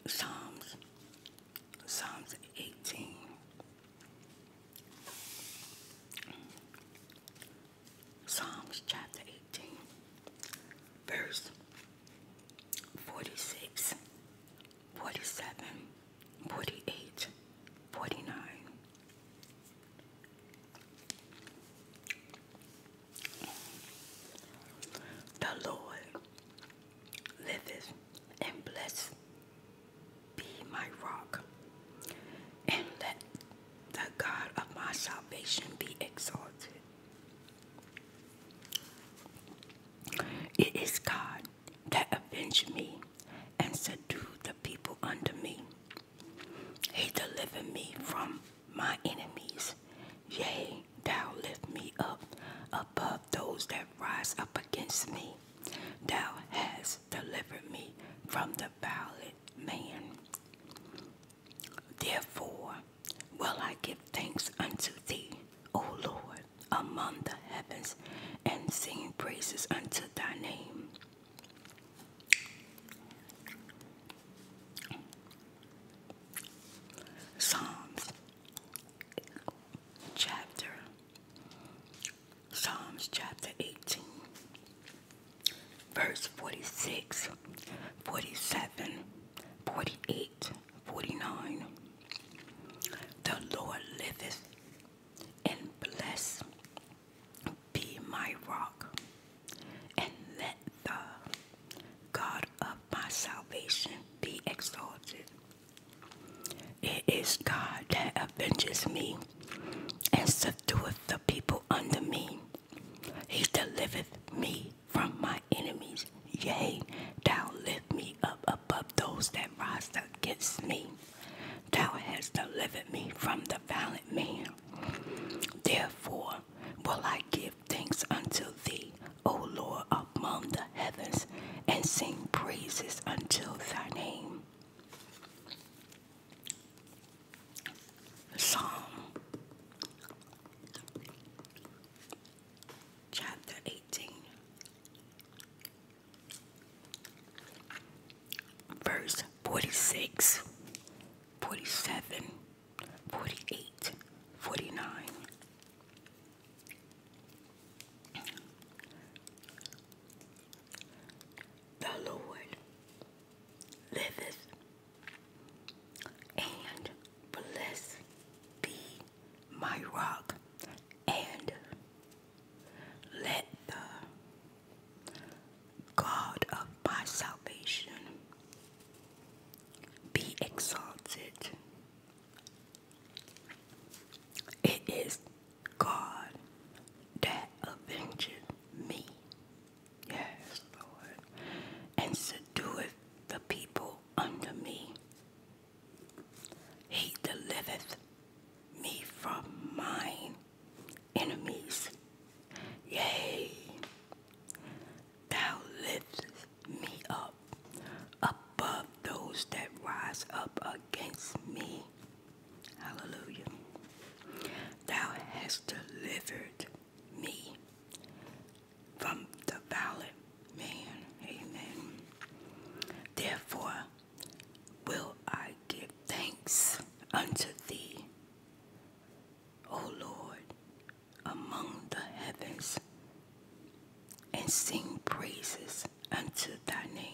Psalms, Psalms 18, Psalms chapter 18, verse 46, 47, 48, 49. The Lord liveth, and blessed be my rock, and let the God of my salvation be exalted. It is God that avenged me and subdued the people under me. He delivered me from my enemies. Yea, thou lift me up above those that rise up against me. Thou hast delivered me from the violent man. Therefore will I give thanks unto thee, O Lord, among the heavens, and sing praises unto thy name. Psalms chapter Psalms chapter 18, verse 46, 47, 48, 49. The Lord liveth, and blessed be my rock, and let the God of my salvation be exalted. It is God that avenges me and subdueth the people under me. He delivereth me from my enemies. Yea, thou lift me up above those that rise against me. Thou hast delivered me from the violent man. Therefore will I give thanks unto thee, O Lord, among the heavens, and sing praises unto thy name. Psalm chapter 18, verse 46, 47, 48, 49. The Lord liveth, and blessed be my rock, and let the God of my salvation be exalted. It is God that avengeth me, yes, Lord, and subdueth the people under me. He delivereth me from mine enemies. Yea, thou liftest me up above those that rise up against me. Hallelujah. Thou hast delivered me from the violent man. Amen. Therefore will I give thanks unto thee, O Lord, among the heavens, and sing praises unto thy name.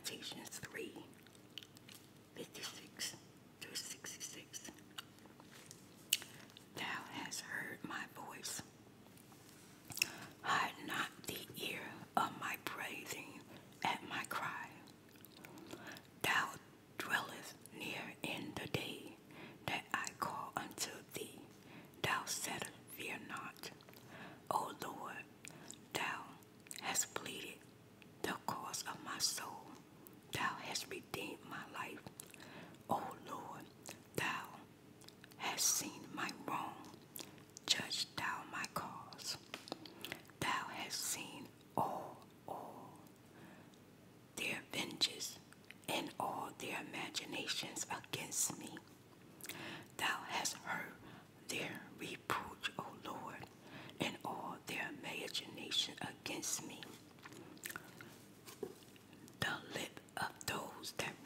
Lamentations 3:56 through 66. Thou hast heard my voice. Hide not the ear of my breathing at my cry. Thou dwellest near in the day that I call unto thee. Thou saidst, fear not. O Lord, thou hast pleaded the cause of my soul. Thou hast redeemed my life. O Lord, thou hast seen my wrong. Judge thou my cause. Thou hast seen all their vengeance and all their imaginations against me. Thou hast heard their reproach, O Lord, and all their imagination against me. The lip of those that